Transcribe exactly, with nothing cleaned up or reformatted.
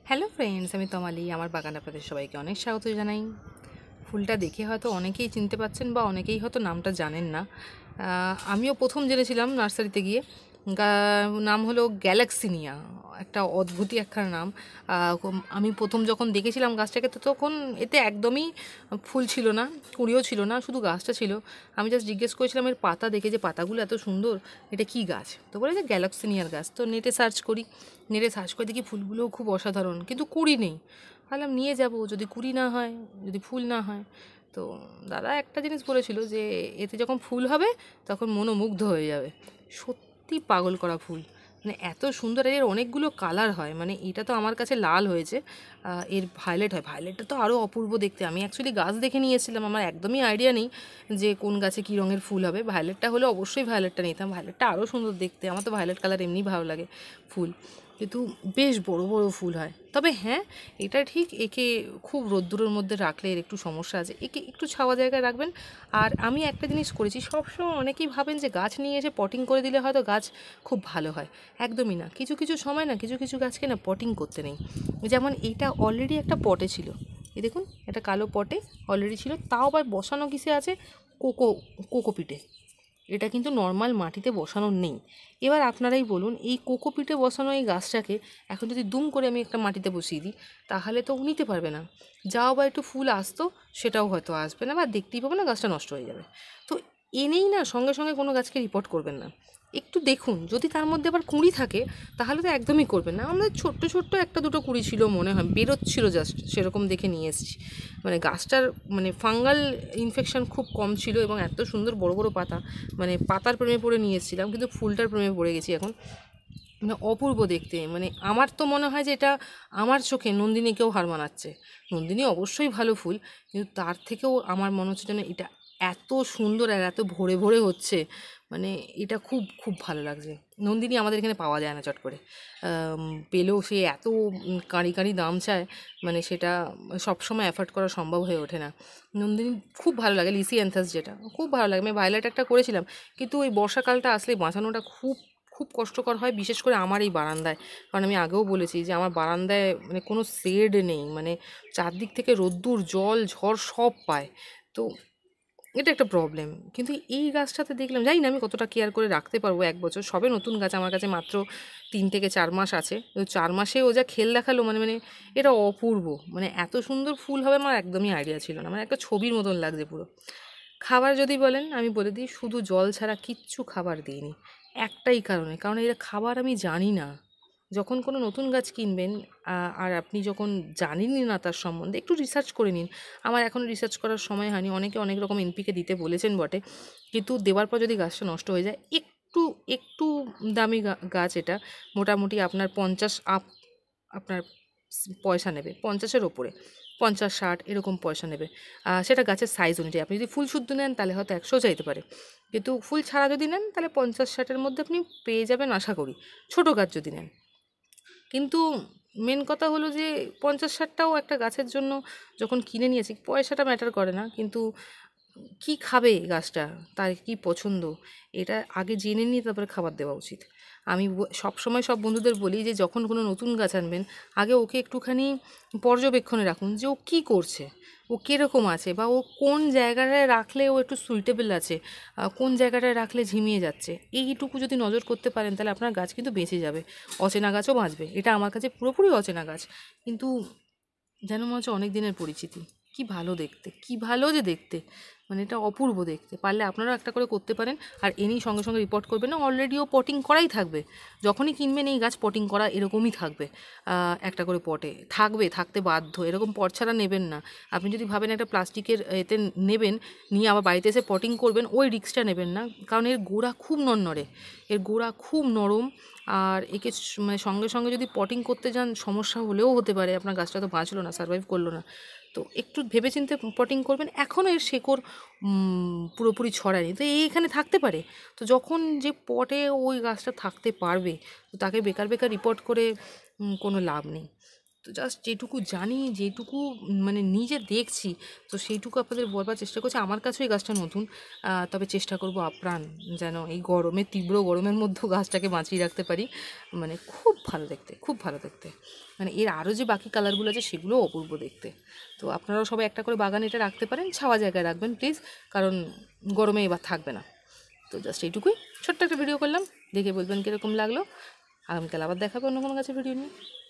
Hello friends, আমি তমালি। আমার বাগান আপনাদের সবাইকে অনেক স্বাগত জানাই। ফুলটা দেখে হয়তো অনেকেই চিনতে পারছেন বা অনেকেই হয়তো নামটা জানেন না। আমিও প্রথম জেনেছিলাম নার্সারিতে গিয়ে। নাম হলো গ্যালাক্সিনিয়া, একটা অদ্ভুতই একখানা নাম। আমি প্রথম যখন দেখেছিলাম গাছটাকে, তো তখন এতে একদমই ফুল ছিল না, কুঁড়িও ছিল না, শুধু গাছটা ছিল। আমি জাস্ট জিজ্ঞেস করেছিলাম এর পাতা দেখে, যে পাতাগুলো এত সুন্দর, এটা কি গাছ? তো বলে যে গ্যালাক্সিনিয়ার গাছ। তো নেটে সার্চ করি, নেটে সার্চ করে দেখি ফুলগুলোও খুব অসাধারণ, কিন্তু কুঁড়ি নেই। ভাবলাম নিয়ে যাব, যদি কুঁড়ি না হয়, যদি ফুল না হয়। তো দাদা একটা জিনিস বলেছিল যে এতে যখন ফুল হবে তখন মনোমুগ্ধ হয়ে যাবে। সত্যি পাগল করা ফুল, মানে এত সুন্দর। এর অনেকগুলো কালার হয়, মানে এটা তো আমার কাছে লাল হয়েছে, এর ভায়োলেট হয়। ভায়োলেটটা তো আরও অপূর্ব দেখতে। আমি অ্যাকচুয়ালি গাছ দেখে নিয়েছিলাম, আমার একদমই আইডিয়া নেই যে কোন গাছে কী রঙের ফুল হবে। ভায়োলেটটা হলে অবশ্যই ভায়োলেটটা নিতাম, ভায়োলেটটা আরও সুন্দর দেখতে। আমার তো ভায়োলেট কালার এমনি ভালো লাগে ফুল, কিন্তু বেশ বড় বড় ফুল হয়। তবে হ্যাঁ, এটা ঠিক, একে খুব রোদ্দুরের মধ্যে রাখলে এর একটু সমস্যা আছে, একে একটু ছাওয়া জায়গায় রাখবেন। আর আমি একটা জিনিস করেছি, সবসময় অনেকেই ভাবেন যে গাছ নিয়ে এসে পটিং করে দিলে হয়তো গাছ খুব ভালো হয়। একদমই না। কিছু কিছু সময় না, কিছু কিছু গাছকে না পটিং করতে নেই। যেমন এইটা অলরেডি একটা পটে ছিল, এই দেখুন, এটা কালো পটে অলরেডি ছিল, তাও আবার বসানো কিসে আছে, কোকো কোকোপিটে। এটা কিন্তু নর্মাল মাটিতে বসানো নেই। এবার আপনারাই বলুন, এই কোকোপিটে বসানো এই গাছটাকে এখন যদি দুম করে আমি একটা মাটিতে বসিয়ে দিই, তাহলে তো নিতে পারবে না। যাও বা একটু ফুল আসতো, সেটাও হয়তো আসবে না, বা দেখতেই পাবো না, গাছটা নষ্ট হয়ে যাবে। তো এনেই না সঙ্গে সঙ্গে কোনো গাছকে রিপোর্ট করবেন না, একটু দেখুন। যদি তার মধ্যে আবার কুঁড়ি থাকে, তাহলে তো একদমই করবেন না। আমাদের ছোট্ট ছোট্ট একটা দুটো কুঁড়ি ছিল মনে হয়, বেরোচ্ছিল জাস্ট, সেরকম দেখে নিয়ে এসেছি। মানে গাছটার মানে ফাঙ্গাল ইনফেকশন খুব কম ছিল, এবং এত সুন্দর বড় বড় পাতা, মানে পাতার প্রেমে পড়ে নিয়ে এসেছিলাম, কিন্তু ফুলটার প্রেমে পড়ে গেছি এখন। মানে অপূর্ব দেখতে। মানে আমার তো মনে হয় যে এটা আমার চোখে নন্দিনীকেও হার মানাচ্ছে। নন্দিনী অবশ্যই ভালো ফুল, কিন্তু তার থেকেও আমার মনে হচ্ছে যেন এটা এত সুন্দর আর এত ভরে ভরে হচ্ছে, মানে এটা খুব খুব ভালো লাগছে। নন্দিনী আমাদের এখানে পাওয়া যায় না চট করে, পেলেও সে এত কাঁড়ি কাঁড়ি দাম চায়, মানে সেটা সবসময় অ্যাফোর্ড করা সম্ভব হয়ে ওঠে না। নন্দিনী খুব ভালো লাগে, লিসি অ্যান্থাস যেটা খুব ভালো লাগে। আমি ভায়োলেট একটা করেছিলাম, কিন্তু ওই বর্ষাকালটা আসলে বাঁচানোটা খুব খুব কষ্টকর হয়, বিশেষ করে আমার এই বারান্দায়। কারণ আমি আগেও বলেছি যে আমার বারান্দায় মানে কোনো শেড নেই, মানে চারদিক থেকে রোদ্দুর, জল, ঝড় সব পায়। তো এটা একটা প্রবলেম। কিন্তু এই গাছটাতে দেখলাম, জানি না আমি কতটা কেয়ার করে রাখতে পারবো। এক বছর সবে নতুন গাছ, আমার কাছে মাত্র তিন থেকে চার মাস আছে। ওই চার মাসে ও যা খেল দেখালো, মানে মানে এটা অপূর্ব। মানে এত সুন্দর ফুল হবে আমার একদমই আইডিয়া ছিল না, মানে একটা ছবির মতন লাগছে পুরো। খাবার যদি বলেন, আমি বলে দিই, শুধু জল ছাড়া কিচ্ছু খাবার দিইনি। একটাই কারণে, কারণ এটা খাবার আমি জানি না। যখন কোনো নতুন গাছ কিনবেন, আর আপনি যখন জানেনই না তার সম্বন্ধে, একটু রিসার্চ করে নিন। আমার এখনও রিসার্চ করার সময় হয়নি। অনেকে অনেক রকম এনপিকে দিতে বলেছেন বটে, কিন্তু দেওয়ার পর যদি গাছটা নষ্ট হয়ে যায়, একটু একটু দামি গাছ এটা, মোটামুটি আপনার পঞ্চাশ আপ আপনার পয়সা নেবে, পঞ্চাশের ওপরে, পঞ্চাশ ষাট এরকম পয়সা নেবে। সেটা গাছের সাইজ অনুযায়ী। আপনি যদি ফুল শুদ্ধ নেন তাহলে হয়তো একশো চাইতে পারে, কিন্তু ফুল ছাড়া যদি নেন তাহলে পঞ্চাশ ষাটের মধ্যে আপনি পেয়ে যাবেন আশা করি, ছোটো গাছ যদি নেন। কিন্তু মেন কথা হলো যে পঞ্চাশ ষাটটাও একটা গাছের জন্য যখন কিনে নিয়েছি, পয়সাটা ম্যাটার করে না, কিন্তু কি খাবে গাছটা, তার কি পছন্দ, এটা আগে জেনে নিয়ে তারপরে খাবার দেওয়া উচিত। আমি সবসময় সব বন্ধুদের বলি যে যখন কোনো নতুন গাছ আনবেন, আগে ওকে একটুখানি পর্যবেক্ষণে রাখুন, যে ও কী করছে, ও কীরকম আছে, বা ও কোন জায়গাটায় রাখলে ও একটু সুইটেবল আছে, কোন জায়গাটায় রাখলে ঝিমিয়ে যাচ্ছে। এইটুকু যদি নজর করতে পারেন, তাহলে আপনার গাছ কিন্তু বেঁচে যাবে, অচেনা গাছও বাঁচবে। এটা আমার কাছে পুরোপুরি অচেনা গাছ, কিন্তু যেন মনে হচ্ছে অনেক দিনের পরিচিতি। কি ভালো দেখতে, কি ভালো যে দেখতে, মানে এটা অপূর্ব দেখতে। পারলে আপনারাও একটা করে করতে পারেন, আর এনেই সঙ্গে সঙ্গে রিপোর্ট করবেন না। অলরেডিও পটিং করাই থাকবে, যখনই কিনবেন এই গাছ পটিং করা এরকমই থাকবে, একটা করে পটে থাকবে, থাকতে বাধ্য। এরকম পট ছাড়া নেবেন না। আপনি যদি ভাবেন একটা প্লাস্টিকের এতে নেবেন, নিয়ে আবার বাড়িতে এসে পটিং করবেন, ওই রিস্কটা নেবেন না, কারণ এর গোড়া খুব নড়নড়ে, এর গোড়া খুব নরম। আর একে মানে সঙ্গে সঙ্গে যদি পটিং করতে যান, সমস্যা হলেও হতে পারে, আপনার গাছটা তো বাঁচলো না, সারভাইভ করলো না। তো একটু ভেবেচিন্তে পটিং করবেন। এখনও এর শেকড় পুরোপুরি ছড়ায়নি, তো এইখানে থাকতে পারে। তো যখন যে পটে ওই গাছটা থাকতে পারবে, তো তাকে বেকার বেকার রিপোর্ট করে কোনো লাভ নেই। তো জাস্ট যেটুকু জানি, যেটুকু মানে নিজে দেখছি, তো সেইটুকু আপনাদের বলবার চেষ্টা করছি। আমার কাছেও এই গাছটা নতুন, আহ, তবে চেষ্টা করব আপ্রাণ যেন এই গরমে, তীব্র গরমের মধ্যেও গাছটাকে বাঁচিয়ে রাখতে পারি। মানে খুব ভালো দেখতে, খুব ভালো দেখতে। মানে এর আরও যে বাকি কালারগুলো আছে সেগুলোও অপূর্ব দেখতে। তো আপনারাও সবাই একটা করে বাগানে এটা রাখতে পারেন, ছাওয়া জায়গায় রাখবেন প্লিজ, কারণ গরমে এবার থাকবে না। তো জাস্ট এইটুকুই ছোট্ট একটা ভিডিও করলাম, দেখে বলবেন কীরকম লাগলো। আগামীকাল আবার দেখাবো অন্য কোনো গাছের ভিডিও নিয়ে।